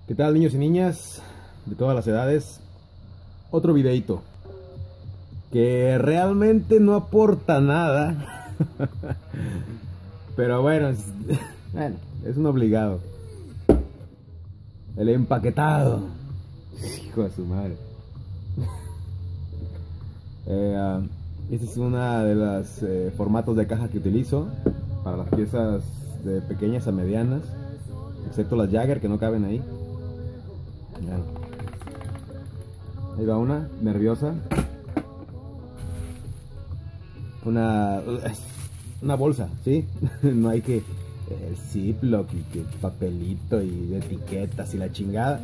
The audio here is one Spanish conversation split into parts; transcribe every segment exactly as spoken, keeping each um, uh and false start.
¿Qué tal, niños y niñas de todas las edades? Otro videito que realmente no aporta nada, pero bueno, es, bueno, es un obligado. El empaquetado, hijo de su madre. eh, uh, Este es uno de los eh, formatos de caja que utilizo para las piezas de pequeñas a medianas, excepto las Jagger que no caben ahí. Bueno, ahí va una, nerviosa. Una, una bolsa, ¿sí? No hay que el Ziploc y que papelito y etiquetas y la chingada.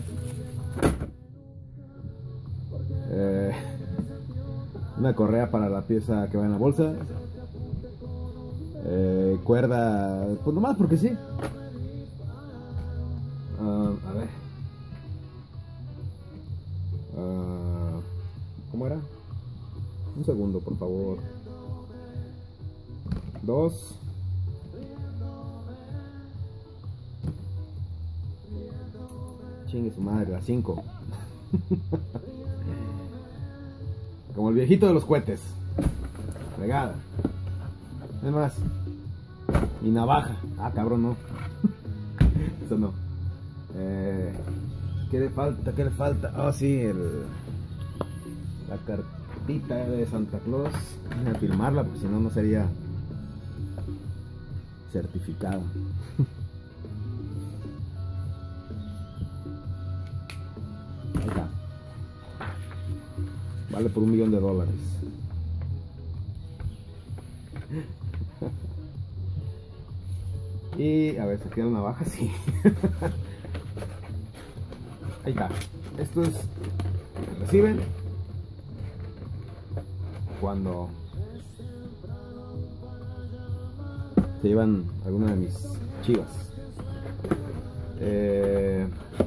Eh, una correa para la pieza que va en la bolsa. Eh, cuerda, pues nomás porque sí. Uh, a ver. Uh, ¿Cómo era? Un segundo, por favor. Dos. Chingue su madre, las cinco. Como el viejito de los cohetes. Fregada. Es más. Mi navaja. Ah, cabrón, no. Eso no. Eh, ¿Qué le falta? ¿Qué le falta? Ah, oh, sí, el, la cartita de Santa Claus. Voy a firmarla porque si no, no sería certificado. Ahí está. Vale por un millón de dólares. Y a ver, se queda una navaja, sí. Ahí está. Esto es lo que reciben cuando se llevan alguna de mis chivas. Eh,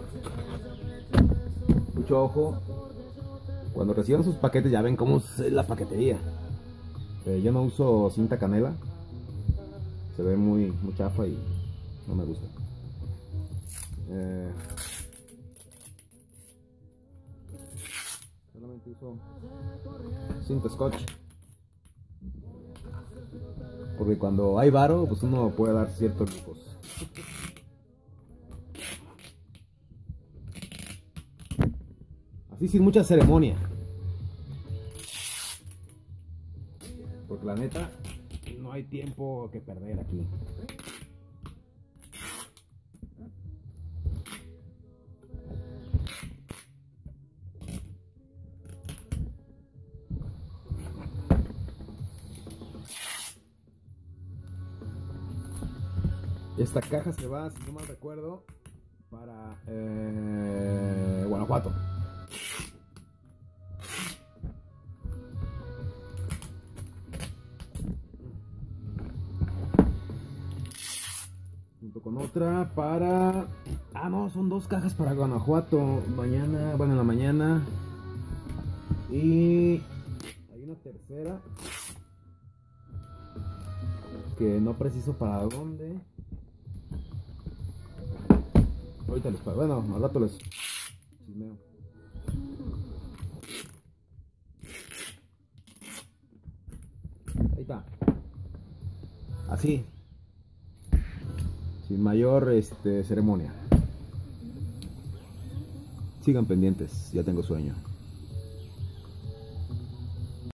mucho ojo. Cuando reciban sus paquetes, ya ven cómo es la paquetería. Eh, yo no uso cinta canela. Se ve muy, muy chafa y no me gusta. Eh, solamente uso cinta scotch. Porque cuando hay varo, pues uno puede dar ciertos lujos. Así sin mucha ceremonia. Porque la neta, no hay tiempo que perder aquí. Esta caja se va, si no mal recuerdo, para eh, Guanajuato. Junto con otra para... Ah, no, son dos cajas para Guanajuato. Mañana, bueno, en la mañana. Y hay una tercera que no preciso para dónde. Ahorita les pago. Bueno, al rato les chismeo. Ahí está. Así. Sin mayor este, ceremonia. Sigan pendientes, ya tengo sueño.